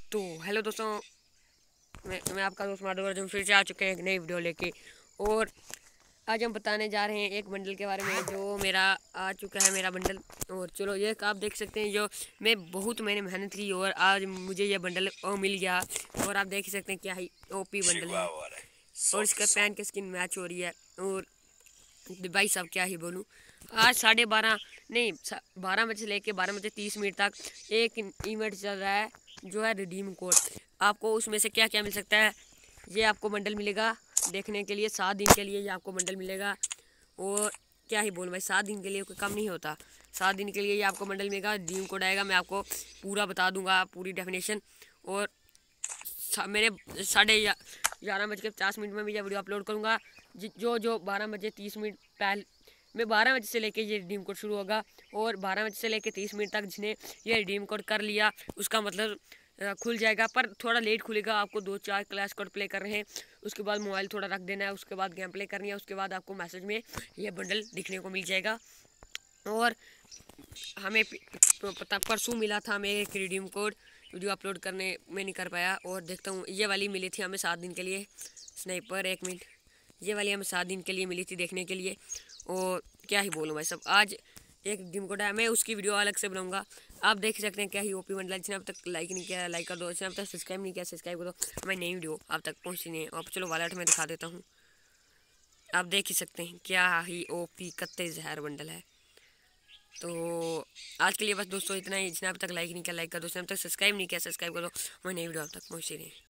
तो हेलो दोस्तों, मैं आपका दोस्त माधव अर्जुन फिर से आ चुके हैं एक नई वीडियो लेके। और आज हम बताने जा रहे हैं एक बंडल के बारे में जो मेरा आ चुका है मेरा बंडल। और चलो ये आप देख सकते हैं जो मैंने मेहनत की और आज मुझे ये बंडल मिल गया। और आप देख सकते हैं क्या ही ओपी बंडल है और इसका पैन की स्किन मैच हो रही है। और भाई साहब क्या ही बोलूँ, आज 12:30 नहीं 12 बजे से लेके 12:30 तक एक इवेंट चल रहा है जो है रिडीम कोड। आपको उसमें से क्या क्या मिल सकता है, ये आपको बंडल मिलेगा देखने के लिए 7 दिन के लिए ये आपको बंडल मिलेगा। और क्या ही बोलूँ भाई, 7 दिन के लिए कोई कम नहीं होता। 7 दिन के लिए ये आपको बंडल मिलेगा, रिडीम कोड आएगा, मैं आपको पूरा बता दूंगा पूरी डेफिनेशन। और मेरे 11:50 में भी यह वीडियो अपलोड करूँगा। जो 12:30 पहले मैं 12 बजे से लेके ये रिडीम कोड शुरू होगा। और 12 बजे से लेके 30 तक जिसने ये रिडीम कोड कर लिया उसका मतलब खुल जाएगा, पर थोड़ा लेट खुलेगा। आपको 2-4 क्लैश कोड प्ले कर रहे हैं, उसके बाद मोबाइल थोड़ा रख देना है, उसके बाद गेम प्ले करनी है, उसके बाद आपको मैसेज में ये बंडल दिखने को मिल जाएगा। और हमें पता परसों मिला था हमें एक रिडीम कोड, वीडियो अपलोड करने में नहीं कर पाया। और देखता हूँ ये वाली मिली थी हमें 7 दिन के लिए, स्नाइपर 1 मिनट, ये वाली हमें 7 दिन के लिए मिली थी देखने के लिए। और क्या ही बोलूँ भाई सब, आज एक रिडीम कोड है, मैं उसकी वीडियो अलग से बनाऊंगा। आप देख सकते हैं क्या ही ओपी बंडल। जिसने अब तक लाइक नहीं किया लाइक कर दो, जिसने अब तक सब्सक्राइब नहीं किया सब्सक्राइब कर दो, हमारी नई वीडियो आप तक पहुँचनी है। अब चलो वॉलेट में दिखा देता हूँ, आप देख ही सकते हैं क्या ही ओपी कत्ते जहर बंडल है। तो आज के लिए बस दोस्तों इतना ही। जिसने अब तक लाइक नहीं किया लाइक कर दो, जिसने अब तक सब्सक्राइब नहीं किया सब्सक्राइब करो, हमारी नई वीडियो अब तक पहुँच रही है।